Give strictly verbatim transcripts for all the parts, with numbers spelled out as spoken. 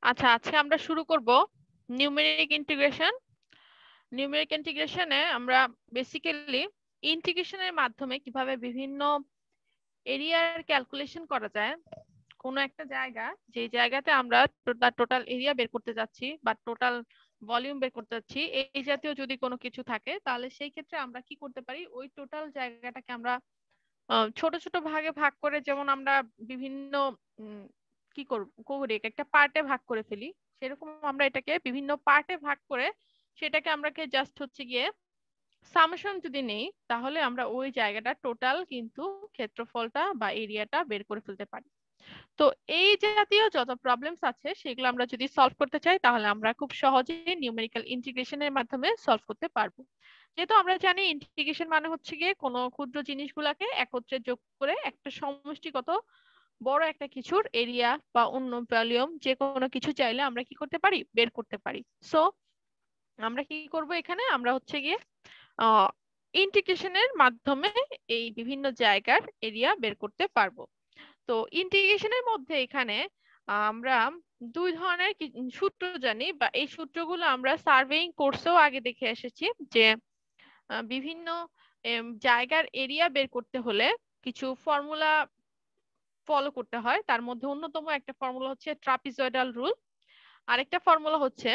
আচ্ছা, আজকে আমরা শুরু করব নিউমেরিক ইন্টিগ্রেশন। নিউমেরিক ইন্টিগ্রেশনে আমরা বেসিক্যালি ইন্টিগ্রেশনের মাধ্যমে কিভাবে বিভিন্ন এরিয়ার ক্যালকুলেশন করা যায়। কোন একটা জায়গা, যে জায়গাতে আমরা টোটাল এরিয়া বের করতে যাচ্ছি বা টোটাল ভলিউম বের করতে যাচ্ছি, এই জাতীয় যদি কোনো কিছু থাকে, তাহলে সেই ক্ষেত্রে আমরা কি করতে পারি, ওই টোটাল জায়গাটাকে আমরা ছোট ছোট ভাগে ভাগ করে, যেমন আমরা বিভিন্ন কি করব করি একটা পার্টে ভাগ করে ফেলি, সেরকম আমরা এটাকে বিভিন্ন পার্টে ভাগ করে সেটাকে আমরা জাস্ট হচ্ছে গিয়ে সামেশন যদি নেই, তাহলে আমরা ওই জায়গাটা টোটাল কিন্তু ক্ষেত্রফলটা বা এরিয়াটা বের করে ফেলতে পারি। তো এই জাতীয় যত প্রবলেমস আছে সেগুলো আমরা যদি সলভ করতে চাই, তাহলে আমরা খুব সহজেই নিউমেরিক্যাল ইন্টিগ্রেশনের মাধ্যমে সলভ করতে পারবো। যেহেতু আমরা জানি ইন্টিগ্রেশন মানে হচ্ছে গিয়ে কোনো ক্ষুদ্র জিনিসগুলোকে একত্রে যোগ করে একটা সমষ্টিগত বড় একটা কিছুর এরিয়া বা অন্য ভলিউম যে কোনো কিছু চাইলে আমরা কি করতে পারি, বের করতে পারি। সো আমরা কি করব, এখানে আমরা হচ্ছে গিয়ে আহ ইন্টিগ্রেশনের মাধ্যমে এই বিভিন্ন জায়গার এরিয়া বের করতে পারবো। তো ইন্টিগ্রেশনের মধ্যে এখানে আমরা দুই ধরনের সূত্র জানি, বা এই সূত্রগুলো আমরা সার্ভেইং কোর্সেও আগে দেখে এসেছি, যে বিভিন্ন জায়গার এরিয়া বের করতে হলে কিছু ফর্মুলা ফলো করতে হয়। তার মধ্যে অন্যতম একটা ফর্মুলা হচ্ছে ট্রাপিজয়েডাল রুল, আরেকটা ফর্মুলা হচ্ছে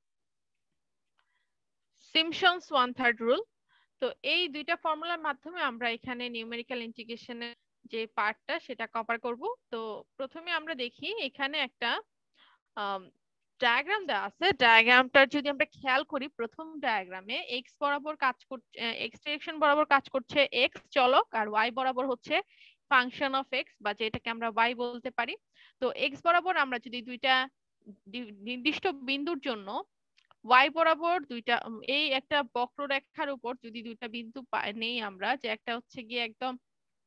সিম্পসনস ওয়ান থার্ড রুল। তো এই দুইটা ফর্মুলার মাধ্যমে আমরা এখানে নিউমেরিক্যাল ইন্টিগ্রেশনের যে পার্টটা সেটা কভার করব। তো প্রথমে আমরা দেখি এখানে একটা ডায়াগ্রাম দেওয়া আছে। ডায়াগ্রামটার যদি আমরা খেয়াল করি, প্রথম ডায়াগ্রামে এক্স বরাবর কাজ করছে, এক্স ডিরেকশন বরাবর কাজ করছে এক্স চলক, আর ওয়াই বরাবর হচ্ছে ফাংশন অফ এক্স, বা যেটাকে আমরা ওয়াই বলতে পারি। তো এক্স বরাবর আমরা যদি দুইটা নির্দিষ্ট বিন্দুর জন্য ওয়াই বরাবর দুইটা এই একটা বক্ররেখার উপর যদি দুইটা বিন্দু নেই আমরা, যে একটা হচ্ছে গিয়ে একদম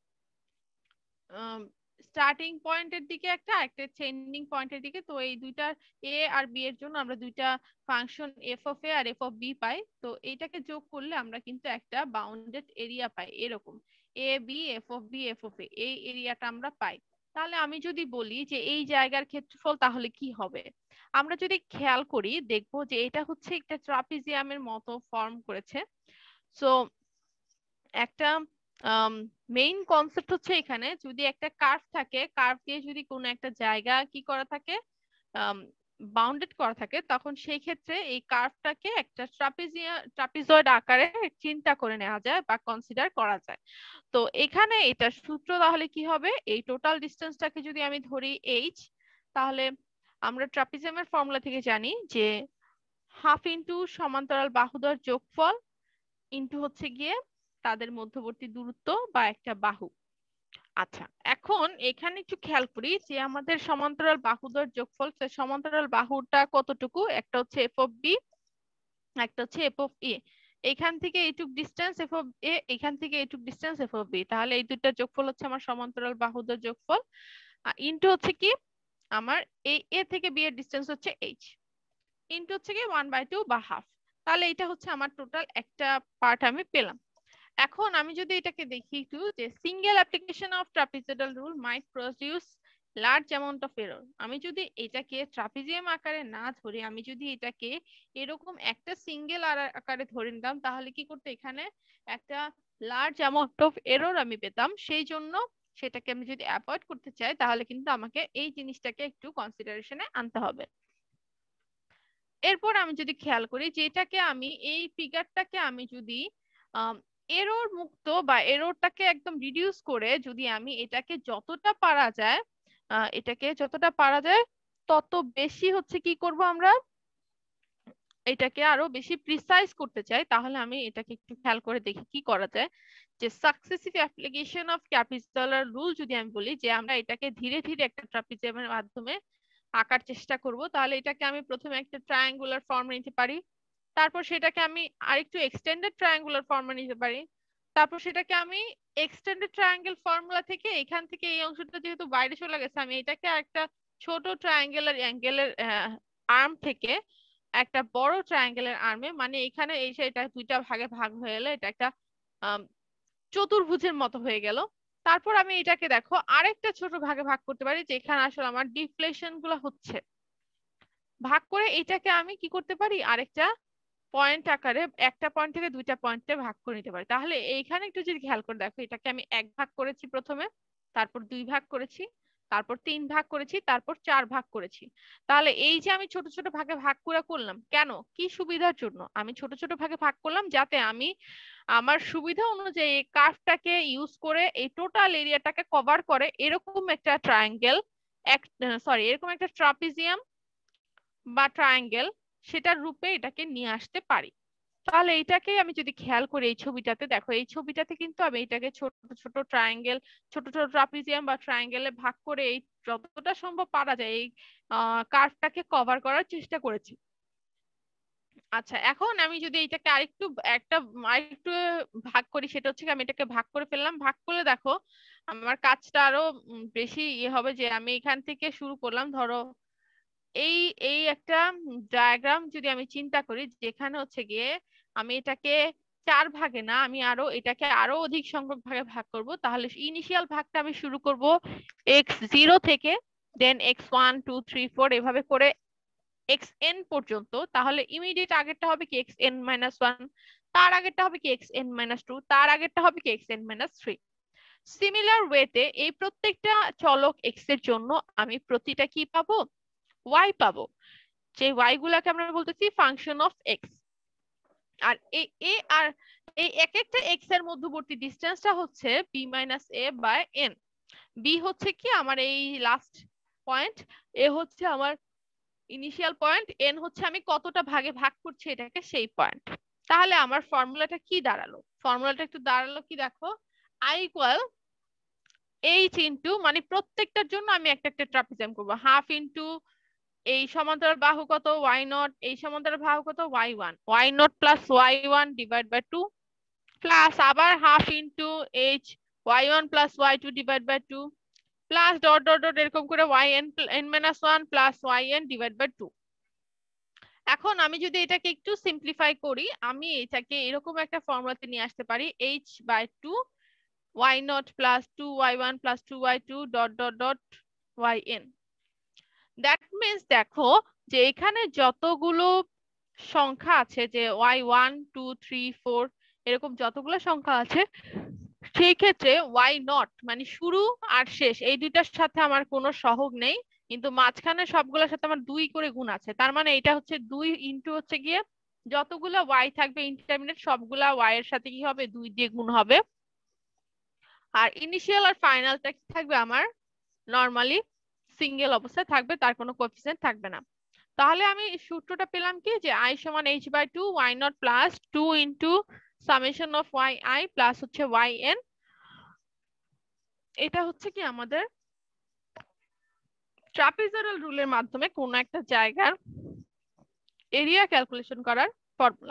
স্টার্টিং পয়েন্টের দিকে একটা, একটা এন্ডিং পয়েন্টের দিকে, তো এই দুইটার এ আর বি এর জন্য আমরা দুইটা ফাংশন এফ অফ এ আর এফ অফ বি পাই। তো এইটাকে যোগ করলে আমরা কিন্তু একটা বাউন্ডেড এরিয়া পাই, এরকম A B F of B F of A, এই এরিয়াটা আমরা পাই। তাহলে আমি যদি বলি যে এই জায়গার ক্ষেত্রফল তাহলে কি হবে, আমরা যদি খেয়াল করি দেখবো যে এটা হচ্ছে একটা ট্রাপিজিয়ামের মতো ফর্ম করেছে। সো একটা মেইন কনসেপ্ট হচ্ছে এখানে, যদি একটা কার্ভ থাকে, কার্ভ দিয়ে যদি কোনো একটা জায়গা কি করা থাকে, বাউন্ডেড করা থাকে, তখন সেই ক্ষেত্রে এই কার্ভটাকে একটা ট্রাপিজিয়া ট্রাপিজয়েড আকারে চিন্তা করে নেওয়া যায় বা কনসিডার করা যায়। তো এখানে এটা সূত্র তাহলে কি হবে, এই টোটাল ডিসটেন্সটাকে যদি আমি ধরি এইচ, তাহলে আমরা ট্রাপিজিয়ামের ফর্মুলা থেকে জানি যে হাফ ইন্টু সমান্তরাল বাহুদ্বয় যোগফল ইন্টু হচ্ছে গিয়ে তাদের মধ্যবর্তী দূরত্ব বা একটা বাহু। আচ্ছা, এখন এখানে একটু খেয়াল করি যে আমাদের সমান্তরাল বাহুদ্বয়ের যোগফল, সমান্তরাল বাহুটা কতটুকু, একটা হচ্ছে এফ অফ বি, একটা হচ্ছে এফ অফ এ। এখান থেকে এইটুক ডিসটেন্স এফ অফ এ, এখান থেকে এইটুক ডিসটেন্স এফ অফ বি, তাহলে এই দুইটার যোগফল হচ্ছে আমার সমান্তরাল বাহুদ্বয়ের যোগফল। ইন্টু হচ্ছে কি আমার এই এ থেকে বি এর ডিসটেন্স হচ্ছে এইচ, ইন্টু হচ্ছে কি ওয়ান বাই টু বা হাফ। তাহলে এটা হচ্ছে আমার টোটাল একটা পার্ট আমি পেলাম। এখন আমি যদি এটাকে দেখি একটু, যে single application of trapezoidal rule might produce large amount of error. আমি যদি এটাকে ট্রাপিজিয়াম আকারে না ধরে, আমি যদি এটাকে এরকম একটা সিঙ্গেল আকারে ধরে নিতাম, তাহলে কি করতে, এখানে একটা লার্জ অ্যামাউন্ট অফ এরর আমি পেতাম। সেই জন্য সেটাকে আমি যদি অ্যাভয়েড করতে চাই, তাহলে কিন্তু আমাকে এই জিনিসটাকে একটু কনসিডারেশনে আনতে হবে। এরপর আমি যদি খেয়াল করি যে এটাকে আমি এই ফিগারটাকে আমি যদি এরর মুক্ত বা এররটাকে একদম রিডিউস করে যদি আমি এটাকে যতটা পারা যায়, এটাকে যতটা পারা যায় তত বেশি হচ্ছে কি করব, আমরা এটাকে আরো বেশি প্রিসাইজ করতে চাই, তাহলে আমি এটাকে একটু খেয়াল করে দেখি কি করা যায়। যে successive application of trapezoidal rule যদি আমি বলি, যে আমরা এটাকে ধীরে ধীরে একটা ট্রাপিজিয়ামের মাধ্যমে আঁকার চেষ্টা করব, তাহলে এটাকে আমি প্রথমে একটা ট্রায়াঙ্গুলার ফর্ম নিতে পারি, তারপর সেটাকে আমি আরেকটু এক্সটেন্ডেড ট্রায়াঙ্গুলার ফর্মে নিতে পারি, তারপর সেটাকে আমি এক্সটেন্ডেড ট্রায়াঙ্গেল ফর্মুলা থেকে এখান থেকে এই অংশটা যেহেতু বাইরে চলে গেছে, আমি এটাকে একটা ছোট ট্রায়াঙ্গেলের অ্যাঙ্গেলের আর্ম থেকে একটা বড় ট্রায়াঙ্গেলের আর্মে, মানে এখানে এসে এটা দুইটা ভাগে ভাগ হয়ে গেলে এটা একটা চতুর্ভুজের মতো হয়ে গেল। তারপর আমি এটাকে দেখো আরেকটা ছোট ভাগে ভাগ করতে পারি, যেখানে আসলে আমার ডিফ্লেকশন গুলো হচ্ছে। ভাগ করে এটাকে আমি কি করতে পারি, আরেকটা পয়েন্ট আকারে, একটা পয়েন্ট থেকে দুইটা পয়েন্টে ভাগ করে নিতে পারি। তাহলে এইখানে একটু যদি খেয়াল করে দেখো, এটাকে আমি এক ভাগ করেছি প্রথমে, তারপর দুই ভাগ করেছি, তারপর তিন ভাগ করেছি, তারপর চার ভাগ করেছি। তাহলে এই যে আমি ছোট ছোট ভাগে ভাগ করে করলাম কেন, কি সুবিধার জন্য আমি ছোট ছোট ভাগে ভাগ করলাম, যাতে আমি আমার সুবিধা অনুযায়ী কার্ভটাকে ইউজ করে এই টোটাল এরিয়াটাকে কভার করে এরকম একটা ট্রায়াঙ্গেল, এক সরি এরকম একটা ট্রাপিজিয়াম বা ট্রায়াঙ্গেল, সেটার রূপে এটাকে নিয়ে আসতে পারি। তাহলে এইটাকে আমি যদি খেয়াল করি এই ছবিটাতে দেখো, এই ছবিটাতে কিন্তু আমি এটাকে ছোট ছোট ট্রায়াঙ্গেল, ছোট ছোট ট্রাপিজিয়াম বা ট্রায়াঙ্গেলে ভাগ করে এই যতটা সম্ভব পারা যায় এই কার্ভটাকে কভার করার চেষ্টা করেছি। আচ্ছা, এখন আমি যদি এটাকে আরেকটু একটা আরেকটু ভাগ করি, সেটা হচ্ছে আমি এটাকে ভাগ করে ফেললাম। ভাগ করলে দেখো আমার কাজটা আরো বেশি ইয়ে হবে, যে আমি এখান থেকে শুরু করলাম, ধরো এই এই একটা ডায়াগ্রাম যদি আমি চিন্তা করি, যেখানে হচ্ছে গিয়ে আমি এটাকে চার ভাগে না, আমি আরো এটাকে আরো অধিক সংখ্যক ভাগে ভাগ করব। তাহলে ইনিশিয়াল ভাগটা আমি শুরু করব এক্স জিরো থেকে, then X one two three four এভাবে করে এক্স এন পর্যন্ত। তাহলে ইমিডিয়েট আগেরটা হবে কি এক্স এন মাইনাস ওয়ান, তার আগেরটা হবে কি এক্স এন মাইনাস টু, তার আগেরটা হবে কি X N minus three. Similar ওয়েতে এই প্রত্যেকটা চলক এক্স এর জন্য আমি প্রতিটা কি পাবো, ওয়াই পাবো, যে ওয়াই গুলাকে আমরা বলতেছি ফাংশন অফ এক্স। আর এই এ আর এই এক একটা এক্স এর মধ্যবর্তী ডিসটেন্সটা হচ্ছে B minus A by N. B হচ্ছে কি আমার এই লাস্ট পয়েন্ট, এ হচ্ছে আমার ইনিশিয়াল পয়েন্ট, এন হচ্ছে আমি কতটা ভাগে ভাগ করছি এটাকে সেই পয়েন্ট। তাহলে আমার ফর্মুলাটা কি দাঁড়ালো, ফর্মুলাটা একটু দাঁড়ালো কি দেখো, আই ইকুয়াল এইচ ইন্টু, মানে প্রত্যেকটার জন্য আমি একটা একটা ট্রাপিজিয়াম করবো, হাফ ইন্টু এই সমান্তরাল বাহু কত ওয়াই নট, এই সমান্তরাল বাহু কত Y one, Y not plus Y one divide by two, plus আবার half into H Y one plus Y two divide by two, plus dot dot dot এরকম করে Y N N minus one plus Y N divide by two. এখন আমি যদি এটাকে একটু simplify করি, আমি এটাকে এরকম একটা ফর্মুলাতে নিয়ে আসতে পারি, H by two Y not plus two Y one plus two Y two dot dot dot Y N. That means দেখো যে এখানে যতগুলো সংখ্যা আছে, যে Y one two three four এরকম যতগুলো সংখ্যা আছে, সেই ক্ষেত্রে ওয়াই নট মানে শুরু আর শেষ এই দুইটার সাথে আমার কোনো সহগ নেই, কিন্তু মাঝখানে সবগুলোর সাথে আমার দুই করে গুণ আছে। তার মানে এটা হচ্ছে দুই ইন্টু হচ্ছে গিয়ে যতগুলা ওয়াই থাকবে ইনডিটারমিনেট, সবগুলা ওয়াই এর সাথে কি হবে, দুই দিয়ে গুণ হবে। আর ইনিশিয়াল আর ফাইনালটা কি থাকবে আমার নরমালি সিঙ্গেল অবস্থায় থাকবে, তার কোনো কোএফিসিয়েন্ট থাকবে না। তাহলে আমি সূত্রটা পেলাম কি, যে আই সমান H by two Y not plus two into summation of Y I plus হচ্ছে ওয়াই এন। এটা হচ্ছে কি আমাদের ট্রাপিজয়েডাল রুলের মাধ্যমে কোন একটা জায়গার এরিয়া ক্যালকুলেশন করার ফর্মুলা।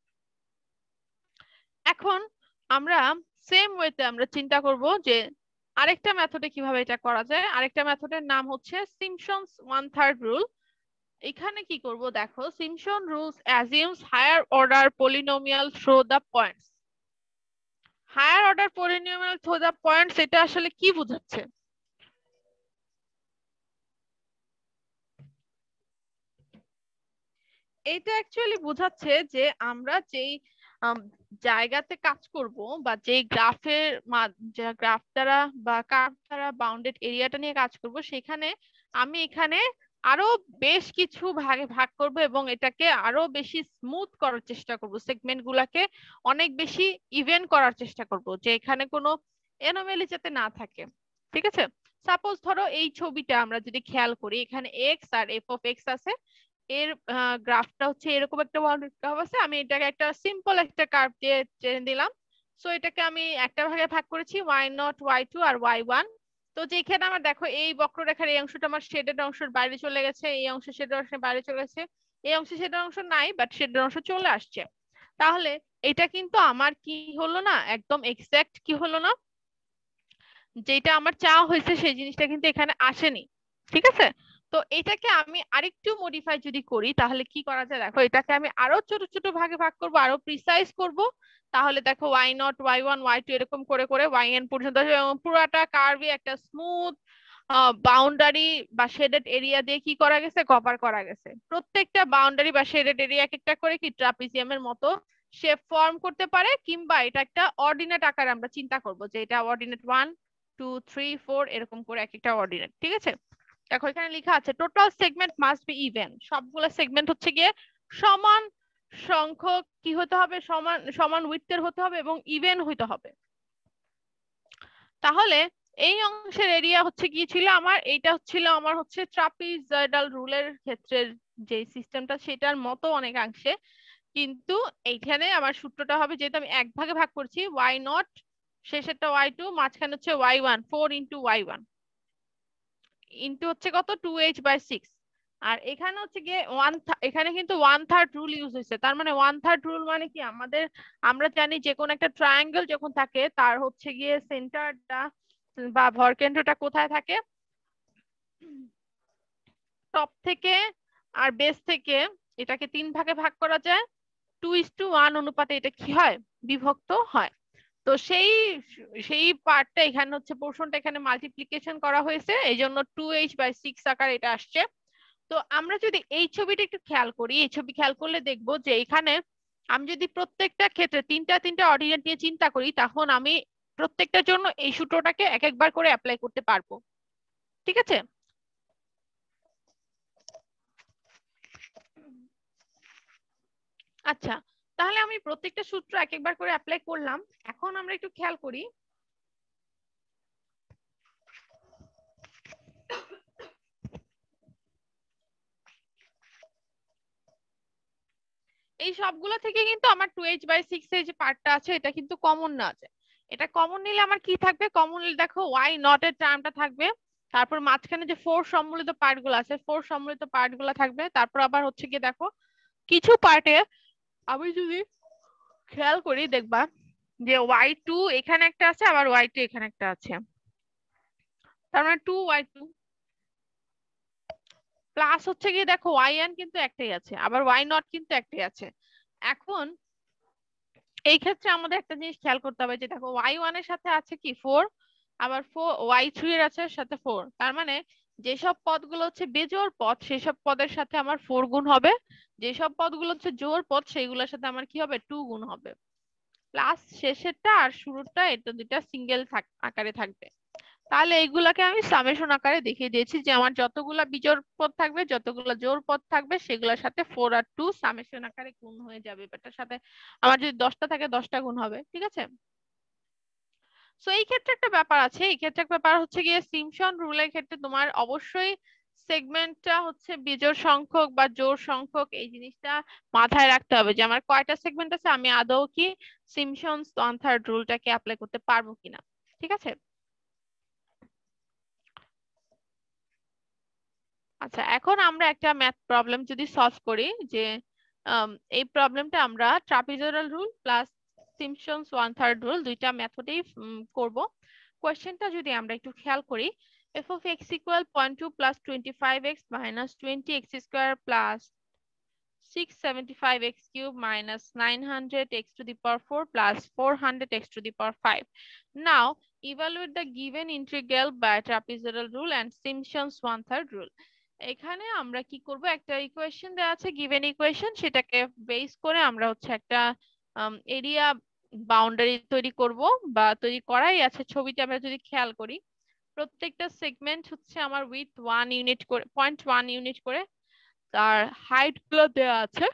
এখন আমরা সেম ওয়েতে আমরা চিন্তা করব যে আরেকটা মেথডে কিভাবে এটা করা যায়। আরেকটা মেথডের নাম হচ্ছে সিম্পসনস ওয়ান থার্ড রুল। এখানে কি করব দেখো, Simpson rules assumes higher order polynomial through the points. Higher order polynomial through the points এটা আসলে কি বোঝাচ্ছে? এটা অ্যাকচুয়ালি বোঝাচ্ছে যে আমরা যেই জায়গাতে কাজ করব বা যেই গ্রাফের গ্রাফ দ্বারা বা কার্ভ দ্বারা বাউন্ডেড এরিয়াটা নিয়ে কাজ করব, সেখানে আমি এখানে আরো বেশ কিছু ভাগে ভাগ করব এবং এটাকে আরো বেশি স্মুথ করার চেষ্টা করব, সেগমেন্ট গুলাকে অনেক বেশি ইভেন করার চেষ্টা করব, যে এখানে কোনো এনোমেলি যাতে না থাকে। ঠিক আছে, সাপোজ ধরো এই ছবিটা আমরা যদি খেয়াল করি, এখানে এক্স আর এফ অফ এক্স আছে, এর গ্রাফটা হচ্ছে এরকম একটা বাউন্ডারি কার্ভ আছে, আমি এটাকে একটা সিম্পল একটা কার্ভ দিয়ে টেনে দিলাম। সো এটাকে আমি একটা ভাগে ভাগ করেছি ওয়াই নট ওয়াই টু আর ওয়াই ওয়ান। তো যেখানে আমার দেখো এই বক্ররেখার এই অংশটা আমার শেডেড অংশের বাইরে চলে গেছে, এই অংশ শেডেড অংশের বাইরে চলে গেছে, এই অংশে শেডেড অংশ নাই বাট শেডেড অংশ চলে আসছে। তাহলে এটা কিন্তু আমার কি হলো না, একদম এক্সাক্ট কি হলো না, যেটা আমার চাওয়া হয়েছে সেই জিনিসটা কিন্তু এখানে আসেনি। ঠিক আছে, তো এটাকে আমি আরেকটু মডিফাই যদি করি তাহলে কি করা যায় দেখো, এটাকে আমি আরো ছোট ছোট ভাগে ভাগ করব, আরো প্রিসাইজ করব। তাহলে দেখো Y not Y one Y two এরকম করে করে ওয়াই এন পর্যন্ত পুরোটা কার্ভে একটা স্মুথ বাউন্ডারি বা শেডেড এরিয়া দিয়ে কি করা গেছে, কভার করা গেছে। প্রত্যেকটা বাউন্ডারি বা শেডেড এরিয়া এক একটা করে কি ট্রাপিজিয়ামের মতো শেপ ফর্ম করতে পারে, কিংবা এটা একটা অর্ডিনেট আকারে আমরা চিন্তা করব যে এটা ordinate one two three four এরকম করে এক একটা অর্ডিনেট। ঠিক আছে, দেখো এখানে লেখা আছে total segment must be even, সবগুলো সেগমেন্ট হচ্ছে গিয়ে সমান সংখ্যক কি হতে হবে, সমান সমান উইডথের হতে হবে এবং ইভেন হইতে হবে। তাহলে এই অংশের এরিয়া হচ্ছে কি ছিল আমার, এইটা হচ্ছিল আমার হচ্ছে ট্রাপিজয়েডাল রুলের ক্ষেত্রে যে সিস্টেমটা সেটার মতো অনেকাংশে, কিন্তু এইখানে আমার সূত্রটা হবে যেহেতু আমি এক ভাগে ভাগ করছি, ওয়াই নট শেষেরটা ওয়াই টু, মাঝখানে হচ্ছে Y one, four into Y one into হচ্ছে কত টু এইচ বাই সিক্স। আর এখানে হচ্ছে গিয়ে ওয়ান, এখানে কিন্তু ওয়ান থার্ড রুল ইউজ হয়েছে। তার মানে ওয়ান থার্ড রুল মানে কি, আমাদের আমরা জানি যে কোন একটা ট্রায়াঙ্গেল যখন থাকে তার হচ্ছে গিয়ে সেন্টারটা বা ভরকেন্দ্রটা কোথায় থাকে, টপ থেকে আর বেস থেকে এটাকে তিন ভাগে ভাগ করা যায়, টু ইস টু ওয়ান অনুপাতে এটা কি হয়, বিভক্ত হয়। তো সেই সেই পার্টটা এখানে হচ্ছে পোর্শনটা এখানে মাল্টিপ্লিকেশন করা হয়েছে, এই জন্য টু এইচ বাই সিক্স আকার এটা আসছে। তো আমরা যদি এই ছবিটা একটু খেয়াল করি, এই ছবি খেয়াল করলে দেখবো যে এখানে আমি যদি প্রত্যেকটা ক্ষেত্রে তিনটা তিনটা অর্ডিনেট নিয়ে চিন্তা করি, তখন আমি প্রত্যেকটার জন্য এই সূত্রটাকে এক একবার করে অ্যাপ্লাই করতে পারবো। ঠিক আছে, আচ্ছা তাহলে আমি প্রত্যেকটা সূত্র এক একবার করে অ্যাপ্লাই করলাম। এখন আমরা একটু খেয়াল করি, এই সবগুলো থেকে কিন্তু আমার টু এইচ বাই সিক্স এর যে পার্টটা আছে এটা কিন্তু কমন না আছে। এটা কমন নিলে আমার কি থাকবে, কমন নিলে দেখো ওয়াই নট এর টার্মটা থাকবে, তারপর মাঝখানে যে ফোর সম্মিলিত পার্ট গুলো আছে ফোর সম্মিলিত পার্ট গুলো থাকবে, তারপর আবার হচ্ছে কি দেখো কিছু পার্টে আমি যদি খেয়াল করি দেখবা যে ওয়াই টু এখানে একটা আছে, আবার ওয়াই টু এখানে একটা আছে, তার মানে টু ওয়াই টু প্লাস হচ্ছে গিয়ে দেখো ওয়াই এন কিন্তু একটাই আছে, আবার ওয়াই নট কিন্তু একটাই আছে। এখন এই ক্ষেত্রে আমাদের একটা জিনিস খেয়াল করতে হবে যে দেখো ওয়াই ওয়ান এর সাথে আছে কি ফোর, আবার ফোর ওয়াই থ্রি এর আছে সাথে ফোর, তার মানে যেসব পদগুলো হচ্ছে বেজোড় পদ সেসব পদের সাথে আমার ফোর গুণ হবে, যেসব পদগুলো হচ্ছে জোড় পদ সেইগুলোর সাথে আমার কি হবে, টু গুণ হবে। প্লাস শেষেরটা আর শুরুরটা এটা দুইটা সিঙ্গেল আকারে থাকবে। তাহলে এইগুলাকে আমি সামেশন আকারে দেখিয়ে দিয়েছি যে আমার যতগুলা বিজোড় পদ থাকবে যতগুলা জোড় পদ থাকবে সেগুলোর সাথে ফোর আর টু সামেশন আকারে গুণ হয়ে যাবে, এটার সাথে আমার যদি দশটা থাকে দশটা গুণ হবে। ঠিক আছে, সো এই ক্ষেত্রে একটা ব্যাপার আছে, এই ক্ষেত্রে একটা ব্যাপার হচ্ছে গিয়ে সিম্পসন রুলের ক্ষেত্রে তোমার অবশ্যই সেগমেন্টটা হচ্ছে বিজোড় সংখ্যক বা জোড় সংখ্যক এই জিনিসটা মাথায় রাখতে হবে যে আমার কয়টা সেগমেন্ট আছে, আমি আদৌ কি সিম্পসনস ওয়ান থার্ড রুলটাকে অ্যাপ্লাই করতে পারবো কিনা। ঠিক আছে, আচ্ছা এখন আমরা একটা ম্যাথ প্রবলেম যদি সলভ করি, যে এই প্রবলেমটা আমরা trapezoidal rule plus Simpson's one third rule দুইটা মেথডেই করব। কোয়েশ্চেনটা যদি আমরা একটু খেয়াল করি, f of x equal zero point two plus twenty-five x minus twenty x square plus six hundred seventy-five x cube minus nine hundred x to the power four plus four hundred x to the power five. Now evaluate the given integral by trapezoidal rule and Simpson's one third rule. এখানে আমরা কি করব, একটা equation দেওয়া আছে given equation, সেটাকে base করে আমরা হচ্ছে একটা এরিয়া বাউন্ডারি তৈরি করব বা তৈরি করাই আছে। ছবিটা আমরা যদি খেয়াল করি প্রত্যেকটা সেগমেন্ট হচ্ছে আমার উইথ ওয়ান ইউনিট করে পয়েন্ট ওয়ান ইউনিট করে, তার হাইট গুলো দেওয়া আছে।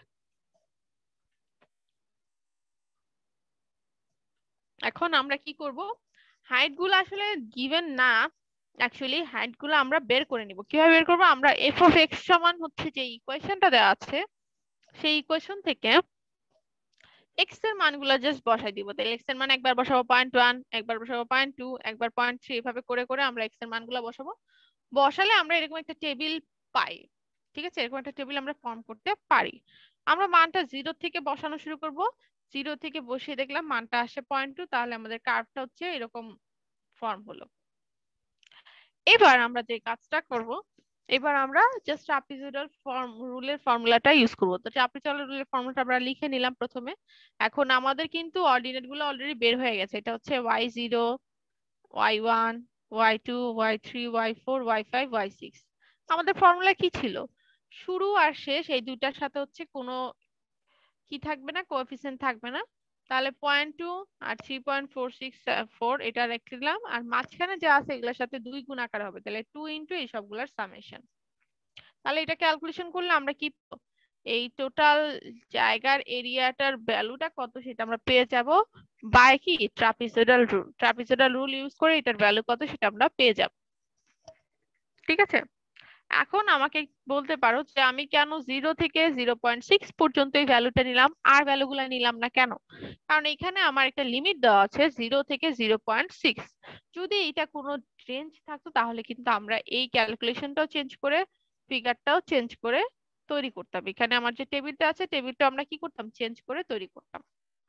এখন আমরা কি করব, হাইট গুলো আসলে গিভেন না, অ্যাকচুয়ালি হাইট গুলো আমরা বের করে নিব। কিভাবে বের করব, আমরা এফ অফ এক্স সমান হচ্ছে যে ইকুয়েশনটা দেওয়া আছে সেই ইকুয়েশন থেকে এক্স এর মানগুলো জাস্ট বসাই দিব। তাহলে এক্স এর মান একবার বসাবো পয়েন্ট ওয়ান, একবার বসাবো পয়েন্ট টু, একবার পয়েন্ট থ্রি, এভাবে করে করে আমরা এক্স এর মানগুলো বসাবো। বসালে আমরা এরকম একটা টেবিল পাই। ঠিক আছে, এরকম একটা টেবিল আমরা ফর্ম করতে পারি। আমরা মানটা জিরো থেকে বসানো শুরু করব, জিরো থেকে বসিয়ে দেখলাম মানটা আসে পয়েন্ট টু, তাহলে আমাদের কার্ভটা হচ্ছে এরকম ফর্ম হলো। এবার আমরা যে কাজটা করব, এবার আমরা জাস্ট ট্রাপিজয়েডাল ফর্ম রুলের ফর্মুলাটা ইউজ করব। তো ট্রাপিজয়েডাল রুলের ফর্মুলাটা আমরা লিখে নিলাম প্রথমে। এখন আমাদের কিন্তু অর্ডিনেট গুলো অলরেডি বের হয়ে গেছে, এটা হচ্ছে Y zero, Y one, Y two Y three Y four Y five Y six. আমাদের ফর্মুলা কি ছিল? শুরু আর শেষ এই দুইটার সাথে হচ্ছে কোনো কি থাকবে না, কোএফিসিয়েন্ট থাকবে না। তাহলে পয়েন্ট টু আর three point four six four এটা রেখে দিলাম, আর মাঝখানে যা আছে এগুলোর সাথে দুই গুণ আকার হবে, তাহলে টু ইন্টু এই সবগুলোর সামেশন। তাহলে এটা ক্যালকুলেশন করলে আমরা কি পাবো? এই টোটাল জায়গার এরিয়াটার ভ্যালুটা কত সেটা আমরা পেয়ে যাব বাই কি trapezoidal rule. Trapezoidal rule use করে এটার ভ্যালু কত সেটা আমরা পেয়ে যাব। ঠিক আছে, এখন আমাকে বলতে পারো যে আমি কেন জিরো থেকে জিরো পয়েন্ট সিক্স পর্যন্ত এই ভ্যালুটা নিলাম আর ভ্যালুগুলো নিলাম না কেন? কারণ এখানে আমার একটা লিমিট দেওয়া আছে জিরো থেকে জিরো পয়েন্ট সিক্স। যদি এটা কোনো চেঞ্জ থাকতো তাহলে কিন্তু আমরা এই ক্যালকুলেশনটাও চেঞ্জ করে ফিগারটাও চেঞ্জ করে তৈরি করতাম। এখানে আমার যে টেবিলটা আছে টেবিলটা আমরা কি করতাম, চেঞ্জ করে তৈরি করতাম।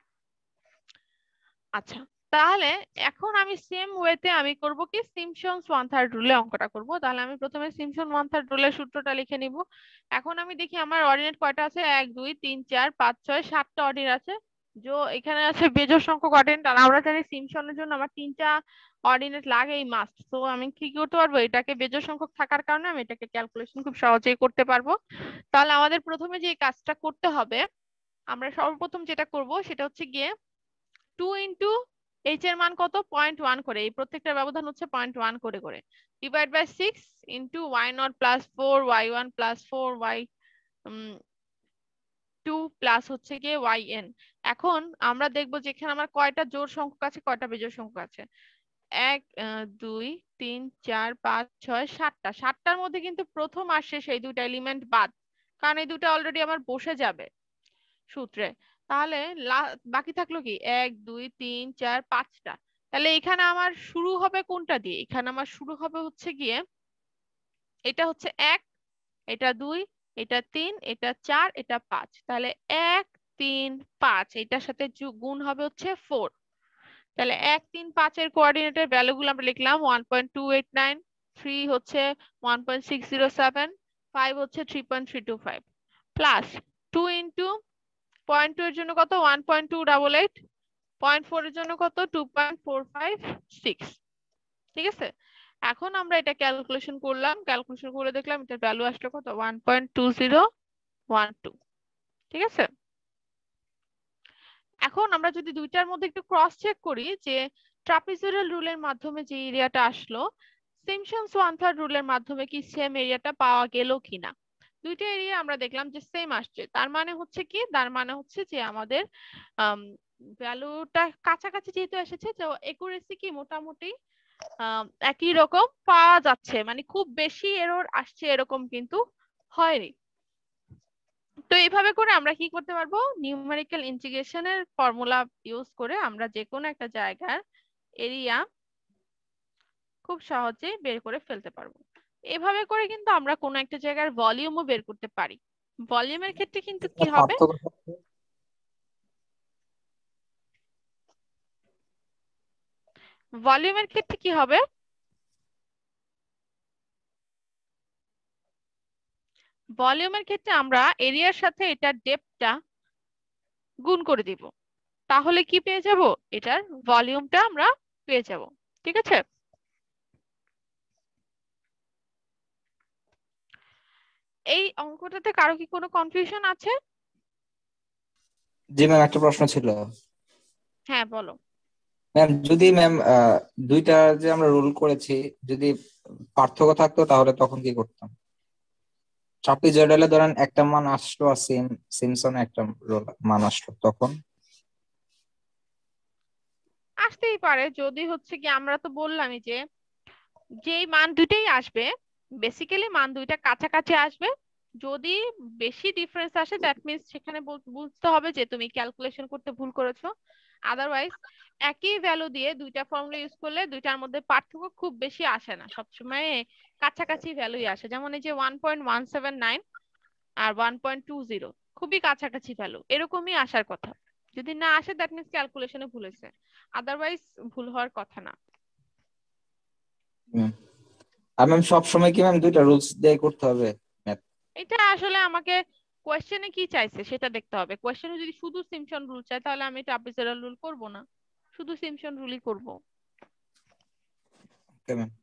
আচ্ছা, তাহলে এখন আমি সেম ওয়েতে আমি করব কি সিম্পসনস ওয়ান থার্ড রুলে অঙ্কটা করব। তাহলে আমি প্রথমে সিম্পসন ওয়ান থার্ড রুলের সূত্রটা লিখে নিব। এখন আমি দেখি আমার অর্ডিনেট কয়টা আছে, এক দুই তিন চার পাঁচ ছয় সাতটা অর্ডিনেট আছে। যে এখানে আছে বেজোড় সংখ্যক অর্ডিনেট, আর আমরা জানি সিম্পসনের জন্য আমার তিনটা অর্ডিনেট লাগে এই মাস্ট। তো আমি কি করতে পারবো, এটাকে বেজোড় সংখ্যক থাকার কারণে আমি এটাকে ক্যালকুলেশন খুব সহজেই করতে পারবো। তাহলে আমাদের প্রথমে যে কাজটা করতে হবে, আমরা সর্বপ্রথম যেটা করব সেটা হচ্ছে গিয়ে টু ইন্টু এইচ এর মান কত, পয়েন্ট ওয়ান করে, এই প্রত্যেকটা ব্যবধান হচ্ছে পয়েন্ট ওয়ান করে করে, divide by six into Y not plus four Y one plus four Y two plus হচ্ছে গিয়ে ওয়াই এন। এখন আমরা দেখবো যে এখানে আমার কয়টা জোড় সংখ্যক আছে কয়টা বিজোড় সংখ্যক আছে। এক দুই তিন চার পাঁচ ছয় সাতটা, সাতটার মধ্যে কিন্তু প্রথম আর শেষ এই দুইটা এলিমেন্ট বাদ, কারণ এই দুটো অলরেডি আমার বসে যাবে সূত্রে। তাহলে বাকি থাকলো কি এক দুই তিন চার পাঁচটা। তাহলে এখানে আমার শুরু হবে কোনটা দিয়ে, এখানে আমার শুরু হবে হচ্ছে গিয়ে এটা হচ্ছে এক, এটা দুই, এটা তিন, এটা চার, এটা পাঁচ। তাহলে এক তিন পাঁচ এটার সাথে গুণ হবে হচ্ছে ফোর। তাহলে এক তিন পাঁচের কোঅর্ডিনেটের ভ্যালুগুলো আমরা লিখলাম one point two eight nine, three হচ্ছে one point six zero seven, five হচ্ছে three point three two five, plus two into point two এর জন্য কত one point two double eight, point four এর জন্য কত two point four five six. ঠিক আছে, এখন আমরা এটা ক্যালকুলেশন করলাম, ক্যালকুলেশন করে দেখলাম এটার ভ্যালু আসলো কত one point two zero one two. ঠিক আছে, এখন আমরা যদি দুইটার মধ্যে একটু ক্রস চেক করি যে ট্রাপিজয়েডাল রুলের মাধ্যমে যে এরিয়াটা আসলো সিম্পসনস ওয়ান থার্ড রুলের মাধ্যমে কি সেম এরিয়াটা পাওয়া গেল কিনা। দুইটা এরিয়া আমরা দেখলাম যে সেম আসছে, তার মানে হচ্ছে কি, তার মানে হচ্ছে যে আমাদের ভ্যালুটা কাছাকাছি যেহেতু এসেছে তো একুরেসি কি মোটামুটি একই রকম পাওয়া যাচ্ছে, মানে খুব বেশি এরর আসছে এরকম কিন্তু হয়নি। তো এইভাবে করে আমরা কি করতে পারবো, নিউমেরিক্যাল ইন্টিগ্রেশনের ফর্মুলা ইউজ করে আমরা যে কোনো একটা জায়গার এরিয়া খুব সহজে বের করে ফেলতে পারবো। এভাবে করে কিন্তু আমরা কোনো একটা জায়গার ভলিউমও বের করতে পারি। ভলিউমের ক্ষেত্রে কিন্তু কি হবে, ভলিউমের ক্ষেত্রে কি হবে, ভলিউমের ক্ষেত্রে আমরা এরিয়ার সাথে এটার ডেপথটা গুণ করে দিব, তাহলে কি পেয়ে যাব, এটার ভলিউমটা আমরা পেয়ে যাব। ঠিক আছে, এই অঙ্কটাতে কারো কি কোনো কনফিউশন আছে? জি ম্যাম, একটা প্রশ্ন ছিল। হ্যাঁ বলো। ম্যাম যদি ম্যাম দুইটা যে আমরা রুল করেছি যদি পার্থক্য থাকতো তাহলে তখন কি করতাম? ট্রাপিজয়েডালে ধরেন একটা মান আসলো আর সিম সিমসনে একটা মান আসলো, তখন আসতেই পারে, যদি হচ্ছে কি আমরা তো বললামই যে যেই মান দুইটাই আসবে, বেসিক্যালি মান দুইটা কাছাকাছি আসবে। যদি বেশি ডিফারেন্স আসে দ্যাট মিন্স সেখানে বুঝতে হবে যে তুমি ক্যালকুলেশন করতে ভুল করেছো। আদারওয়াইজ একই ভ্যালু দিয়ে দুইটা ফর্মুলা ইউজ করলে দুইটার মধ্যে পার্থক্য খুব বেশি আসে না, সবসময় কাছাকাছি ভ্যালুই আসে। যেমন এই যে one point one seven nine আর ওয়ান পয়েন্ট টু জিরো খুবই কাছাকাছি ভ্যালু, এরকমই আসার কথা। যদি না আসে দ্যাট মিন্স ক্যালকুলেশনে ভুল হয়েছে, আদারওয়াইজ ভুল হওয়ার কথা না। আর ম্যাম সবসময় কি ম্যাম দুইটা রুলস দিয়ে করতে হবে? এটা আসলে আমাকে কোয়েশ্চেনে কি চাইছে সেটা দেখতে হবে। কোয়েশ্চেনে যদি শুধু সিম্পসন রুল চায় তাহলে আমি ট্রাপিজয়েডাল রুল করব না, শুধু সিম্পসন রুলই করব। Okay ma'am.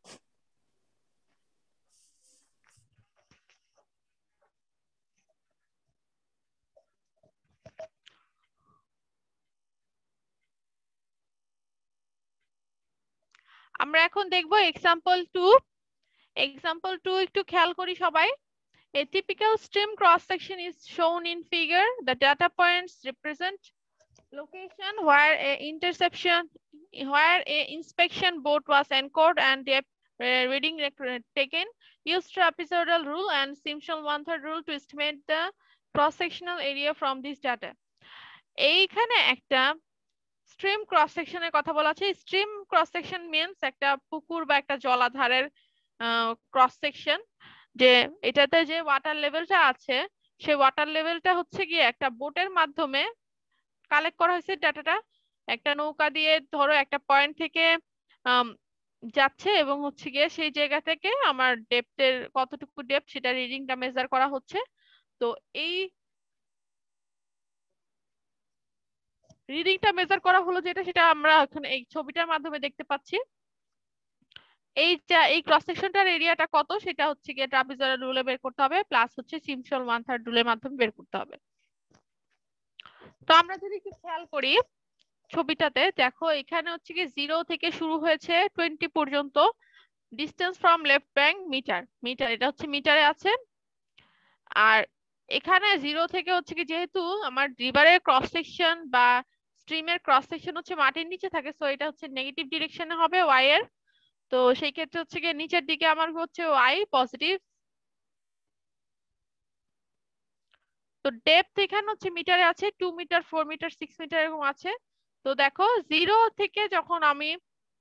আমরা এখন দেখব এক্সাম্পল টু। এক্সাম্পল টু একটু খেয়াল করি সবাই। A typical stream cross section is shown in figure. The data points represent location where a interception, where a inspection boat was anchored and depth uh, reading taken. Use trapezoidal rule and Simpson one-third rule to estimate the cross-sectional area from this data. এইখানে একটা stream cross সেকশনের কথা বলা আছে। Stream cross section means একটা পুকুর বা একটা জলাধারের ক্রস সেকশন, যে এটাতে যে ওয়াটার লেভেলটা আছে সেই ওয়াটার লেভেলটা হচ্ছে গিয়ে একটা বোটের মাধ্যমে কালেক্ট করা হয়েছে ডাটাটা। একটা নৌকা দিয়ে ধরো একটা পয়েন্ট থেকে যাচ্ছে এবং হচ্ছে গিয়ে সেই জায়গা থেকে আমার ডেপথের কতটুকু ডেপথ সেটা রিডিংটা মেজার করা হচ্ছে। তো এই রিডিংটা মেজার করা হলো যেটা, সেটা আমরা এখানে এই ছবিটার মাধ্যমে দেখতে পাচ্ছি। এই এই ক্রস সেকশনটার এরিয়াটা কত সেটা হচ্ছে গিয়ে ট্রাপিজয়েডাল রুলে বের করতে হবে, প্লাস হচ্ছে সিম্পসন ওয়ান থার্ড রুলের মাধ্যমে বের করতে হবে। তো আমরা যদি একটু খেয়াল করি ছবিটাতে, দেখো এখানে হচ্ছে কি জিরো থেকে শুরু হয়েছে টোয়েন্টি পর্যন্ত। Distance from left bank metre, metre এটা হচ্ছে মিটারে আছে। আর এখানে জিরো থেকে হচ্ছে কি, যেহেতু আমার রিভারের ক্রস সেকশন বা স্ট্রিমের ক্রস সেকশন হচ্ছে মাটির নিচে থাকে, সো এটা হচ্ছে নেগেটিভ ডিরেকশনে হবে ওয়াই এর। তো সেই ক্ষেত্রে হচ্ছে গিয়ে নিচের দিকে আমার হচ্ছে ওয়াই পজিটিভ। তো ডেপথ এখানে হচ্ছে মিটারে আছে two metre, four metre, six metre এরকম আছে। তো দেখো জিরো থেকে যখন আমি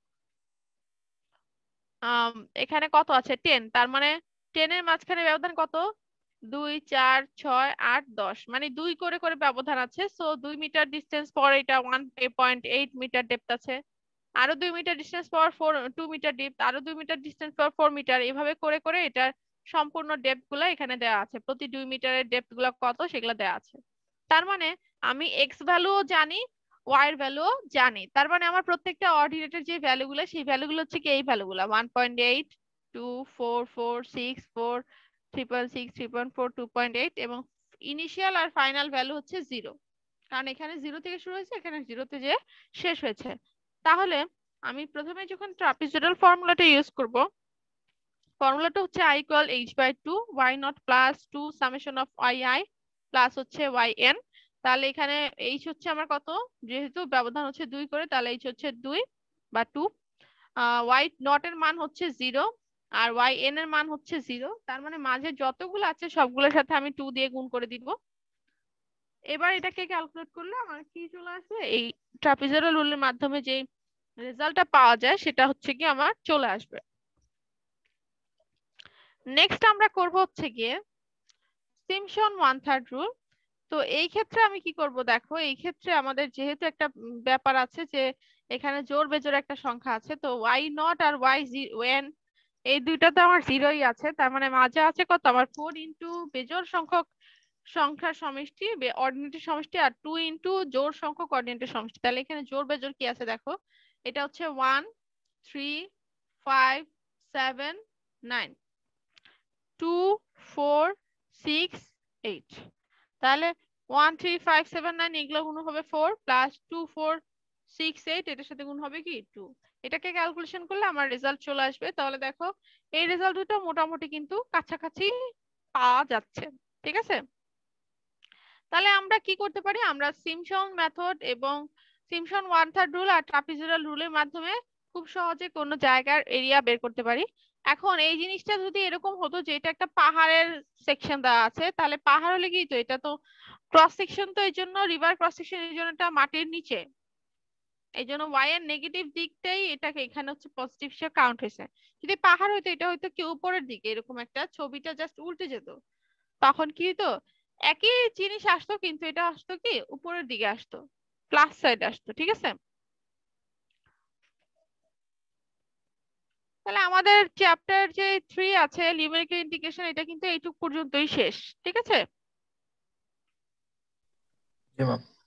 এখানে কত আছে টেন, তার মানে টেন এর মাঝখানে ব্যবধান কত, দুই, চার, ছয়, আট, দশ, মানে দুই করে করে ব্যবধান আছে। সো দুই মিটার ডিস্টেন্স পর এটা one point eight metre depth আছে। আরো দুই মিটার ডিস্টেন্স পর ফোর টু মিটার ডেপথ, আরো দুই মিটার ডিস্টেন্স পর ফোর মিটার, এইভাবে করে করে এটার সম্পূর্ণ ডেপথ গুলা এখানে দেওয়া আছে। প্রতি দুই মিটারের ডেপথ গুলা কত সেগুলো দেওয়া আছে। তার মানে আমি এক্স ভ্যালুও জানি, ওয়াই এর ভ্যালুও জানি। তার মানে আমার প্রত্যেকটা অর্ডিনেটের যে ভ্যালুগুলো সেই ভ্যালুগুলো হচ্ছে কি এই ভ্যালুগুলো one point eight, two, four, four, six, four, three point six, three point four, two point eight, এবং ইনিশিয়াল আর ফাইনাল ভ্যালু হচ্ছে জিরো, কারণ এখানে জিরো থেকে শুরু হয়েছে, এখানে জিরোতে যে শেষ হয়েছে। তাহলে আমি প্রথমে যখন ট্রাপিজয়েডাল ফর্মুলাটা ইউজ করব, ফর্মুলাটা হচ্ছে i equal h by two y not plus two summation of y i plus হচ্ছে yn। তাহলে এখানে h হচ্ছে আমার কত, যেহেতু ব্যবধান হচ্ছে দুই করে, তাহলে h হচ্ছে দুই বা টু। y নট এর মান হচ্ছে জিরো আর yn এর মান হচ্ছে জিরো, তার মানে মাঝে যতগুলো আছে সবগুলোর সাথে আমি টু দিয়ে গুণ করে দিব। এবার এটাকে ক্যালকুলেট করলে আমার কি চলে আসবে, এই ট্রাপিজয়েডাল রুলের মাধ্যমে যে রেজাল্টটা পাওয়া যায় সেটা হচ্ছে কি আমার চলে আসবে। নেক্সট আমরা করব হচ্ছে গিয়ে সিম্পসন ওয়ান থার্ড রুল। তো এই ক্ষেত্রে আমি কি করব, দেখো এই ক্ষেত্রে আমাদের যেহেতু একটা ব্যাপার আছে যে এখানে জোড় বেজোড় একটা সংখ্যা আছে, তো ওয়াই নট আর ওয়াই ওয়েন এই দুইটা তো আমার জিরোই আছে, তার মানে মাঝে আছে কত আমার ফোর ইন্টু বেজোড় সংখ্যক সংখ্যার সমষ্টি অর্ডিনেটের সমষ্টি আর টু ইন্টু জোড় সংখ্যক অর্ডিনেটের সমষ্টি। তাহলে এখানে জোড় বেজোড় কি আছে দেখো, এটা হচ্ছে one, three, five, seven, nine, two, four, six, eight. তাহলে one, three, five, seven, nine এগুলো গুণ হবে four, plus two, four, six, eight এটার সাথে গুণ হবে কি টু। এটাকে ক্যালকুলেশন করলে আমার রেজাল্ট চলে আসবে। তাহলে দেখো এই রেজাল্ট দুটো মোটামুটি কিন্তু কাছাকাছি পাওয়া যাচ্ছে, ঠিক আছে। তাহলে আমরা কি করতে পারি, আমরা সিম্পসন মেথড এবং সিম্পসন ওয়ান থার্ড রুল আর ট্রাপিজয়েডাল রুলের মাধ্যমে খুব সহজে কোনো জায়গার এরিয়া বের করতে পারি। এখন এই জিনিসটা যদি এরকম হতো যে এটা একটা পাহাড়ের সেকশন দেওয়া আছে, তাহলে পাহাড় হলে কি, তো এটা তো ক্রস সেকশন, তো এই জন্য রিভার ক্রস সেকশন এই জন্য এটা মাটির নিচে, এই জন্য ওয়াই এর নেগেটিভ দিকটাই এটাকে এখানে হচ্ছে পজিটিভ হিসেবে কাউন্ট হয়েছে। যদি পাহাড় হইতো এটা হয়তো কি উপরের দিকে, এরকম একটা ছবিটা জাস্ট উল্টে যেত, তখন কি হতো একই জিনিস আসতো কিন্তু এটা আসতো কি উপরের দিকে আসতো, প্লাস সাইড আসতো, ঠিক আছে। তাহলে আমাদের চ্যাপ্টার যে থ্রি আছে নিউমেরিক্যাল ইন্টিগ্রেশন, এটা কিন্তু এইটুক পর্যন্তই শেষ, ঠিক আছে।